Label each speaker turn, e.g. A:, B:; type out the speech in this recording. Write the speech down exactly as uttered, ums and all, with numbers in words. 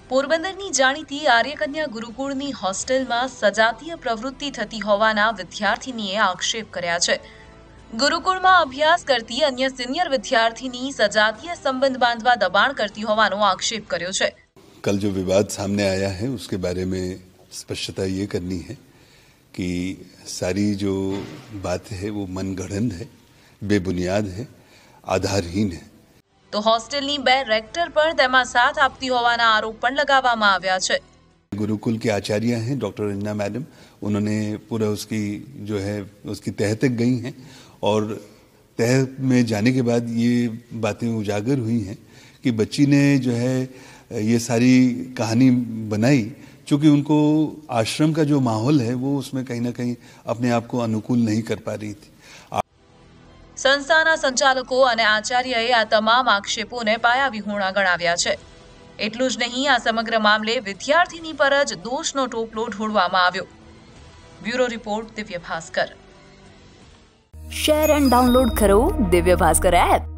A: પોરબંદરની જાણીતી આર્યકન્યા ગુરુકુળની હોસ્ટેલમાં સજાતીય પ્રવૃત્તિ થતી હોવાના વિદ્યાર્થીનીએ આક્ષેપ કર્યા છે। ગુરુકુળમાં અભ્યાસ કરતી અન્ય સિનિયર વિદ્યાર્થીની સજાતીય સંબંધ બાંધવા દબાણ કરતી હોવાનો આક્ષેપ કર્યો છે।
B: कल जो विवाद सामने आया है उसके बारे में स्पष्टता ये करनी है कि सारी जो बात है वो मनगढ़ंत है, बेबुनियाद है, आधारहीन है।
A: तो हॉस्टलनी बे रेक्टर पर तेमा साथ आपती होवाना आरोप पण लगावामां आव्या छे।
B: गुरुकुल के आचार्य हैं डॉक्टर रंजना मैडम, उन्होंने पूरा उसकी जो है उसकी तह तक गई हैं और तह में जाने के बाद ये बातें उजागर हुई हैं कि बच्ची ने जो है ये सारी कहानी बनाई चूँकि उनको आश्रम का जो माहौल है वो उसमें कहीं ना कहीं अपने आप को अनुकूल नहीं कर पा रही थी।
A: संस्थाना संचालको अने आचार्यए आ तमाम आक्षेपोने पायाविहोणा गणाव्या छे। एटલું જ નહીં, આ સમગ્ર મામલે વિદ્યાર્થીની પર જ દોષનો ટોપલો ઢોળવામાં આવ્યો। Bureau report, Divya Bhaskar.
C: Share and download કરો દિવ્ય ભાસ્કર એપ।